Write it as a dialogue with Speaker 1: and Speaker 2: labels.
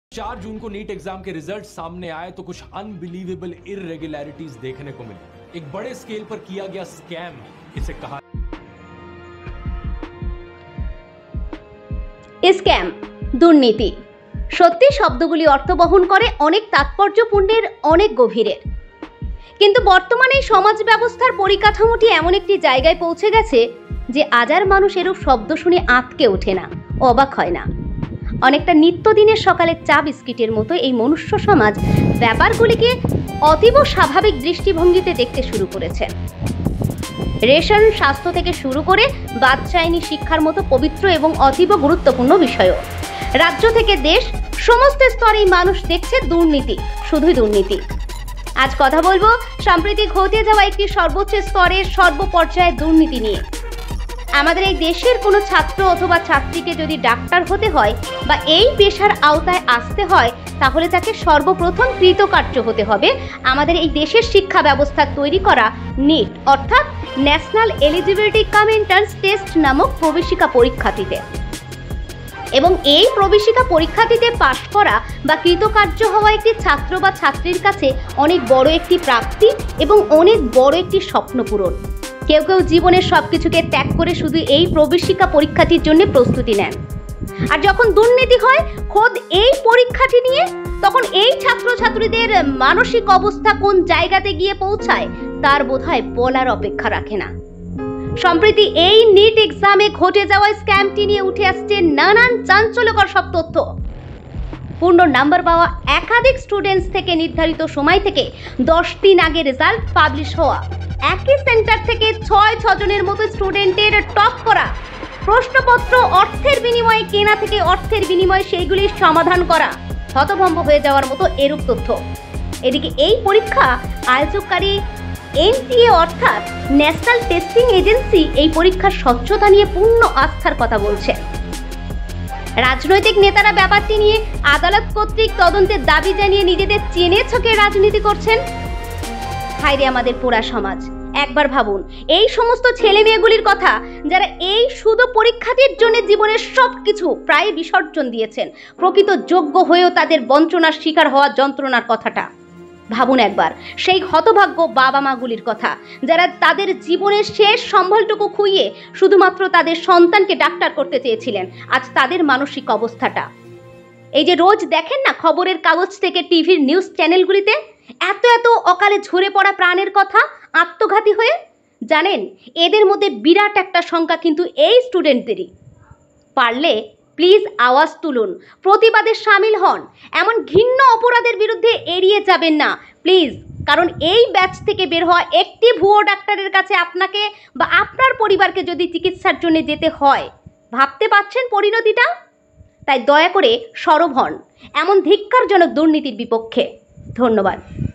Speaker 1: 4 जून को NEET exam के result सामने आए तो कुछ अनबिलीवेबल इररेगुलरिटीज देखने को मिली। एक बड़े स्केल पर किया गया स्कैम इसे कहा।
Speaker 2: স্ক্যাম, দুর্নীতি সত্যি শব্দগুলি অর্থ বহন করে অনেক তাৎপর্যপূর্ণের, অনেক গভীরের। কিন্তু বর্তমানে সমাজ ব্যবস্থার পরিকাঠামোটি এমন একটি জায়গায় পৌঁছে গেছে যে আজ মানুষ এরূপ শব্দ শুনে আঁতকে ওঠে না, অবাক হয় না। অনেকটা নিত্যদিনের সকালের চা বিস্কিটের মতো এই মনুষ্য সমাজ ব্যাপারগুলিকে অতীব স্বাভাবিক দৃষ্টিভঙ্গিতে দেখতে শুরু করেছে। রেশন, স্বাস্থ্য থেকে শুরু করে বাদশাহিনী শিক্ষার মতো পবিত্র এবং অতীব গুরুত্বপূর্ণ বিষয়ও রাজ্য থেকে দেশ সমস্ত স্তরেই মানুষ দেখছে দুর্নীতি, শুধুই দুর্নীতি। আজ কথা বলবো সম্প্রতি ঘটে যাওয়া একটি সর্বোচ্চ স্তরের সর্বপর্যায়ে দুর্নীতি নিয়ে। আমাদের এই দেশের কোনো ছাত্র অথবা ছাত্রীকে যদি ডাক্তার হতে হয় বা এই পেশার আওতায় আসতে হয়, তাহলে তাকে সর্বপ্রথম কৃতকার্য হতে হবে আমাদের এই দেশের শিক্ষা ব্যবস্থা তৈরি করা নিট অর্থাৎ national eligibility cum entrance test নামক প্রবেশিকা পরীক্ষাটিতে। এবং এই প্রবেশিকা পরীক্ষাটিতে পাশ করা বা কৃতকার্য হওয়া একটি ছাত্র বা ছাত্রীর কাছে অনেক বড় একটি প্রাপ্তি এবং অনেক বড় একটি স্বপ্ন পূরণ। কেউ কেউ জীবনের সবকিছুকে ত্যাগ করে শুধু এই প্রবেশিকা পরীক্ষাটির জন্য প্রস্তুতি নেন। আর যখন দুর্নীতি হয় খোদ এই পরীক্ষাটি নিয়ে, তখন এই ছাত্রছাত্রীদের মানসিক অবস্থা কোন জায়গাতে গিয়ে পৌঁছায় তার বোধহয় বলার অপেক্ষা রাখে না। সম্প্রতি এই নিট এক্সামে ঘটে যাওয়া স্ক্যামটি নিয়ে উঠে আসছে নানান চাঞ্চল্যকর সব তথ্য। পূর্ণ নাম্বার পাওয়া একাধিক স্টুডেন্টস থেকে নির্ধারিত সময় থেকে 10 দিন আগে রেজাল্ট পাবলিশ হওয়া, একই সেন্টার থেকে 6 জনের মতো স্টুডেন্টের টপ করা, প্রশ্নপত্র অর্থের বিনিময়ে কেনা থেকে অর্থের বিনিময়ে সেইগুলির সমাধান করা, হতভম্ব হয়ে যাওয়ার মতো এরূপ তথ্য। এদিকে এই পরীক্ষা আয়োজককারী এনটিএ অর্থাৎ ন্যাশনাল টেস্টিং এজেন্সি এই পরীক্ষার স্বচ্ছতা নিয়ে পূর্ণ আস্থার কথা বলছে। রাজনৈতিক নেতারা ব্যাপারটি নিয়ে আদালত কর্তৃক তদন্তের দাবি জানিয়ে নিজেদের চেনে ছকে রাজনীতি করছেন। হায়রে আমাদের পোড়া সমাজ, একবার ভাবুন এই সমস্ত ছেলে মেয়েগুলির কথা যারা এই শুধু পরীক্ষাটির জন্য জীবনের সবকিছু প্রায় বিসর্জন দিয়েছেন, প্রকৃত যোগ্য হয়েও তাদের বঞ্চনার শিকার হওয়া যন্ত্রণার কথাটা ভাবুন একবার। সেই হতভাগ্য বাবা মাগুলির কথা যারা তাদের জীবনের শেষ সম্বলটুকু খুইয়ে শুধুমাত্র তাদের সন্তানকে ডাক্তার করতে চেয়েছিলেন। আজ তাদের মানসিক অবস্থাটা এই যে রোজ দেখেন না খবরের কাগজ থেকে টিভির নিউজ চ্যানেলগুলিতে এত এত অকালে ঝরে পড়া প্রাণের কথা আত্মঘাতী হয়ে, জানেন এদের মধ্যে বিরাট একটা সংখ্যা কিন্তু এই স্টুডেন্টদেরই। পারলে প্লিজ আওয়াজ তুলুন, প্রতিবাদে সামিল হন, এমন ঘৃণ্য অপরাধের বিরুদ্ধে এড়িয়ে যাবেন না প্লিজ। কারণ এই ব্যাচ থেকে বের হওয়া একটি ভুয়ো ডাক্তারের কাছে আপনাকে বা আপনার পরিবারকে যদি চিকিৎসার জন্য যেতে হয়, ভাবতে পারছেন পরিণতিটা? তাই দয়া করে সরব হন এমন ধিক্কারজনক দুর্নীতির বিপক্ষে। ধন্যবাদ।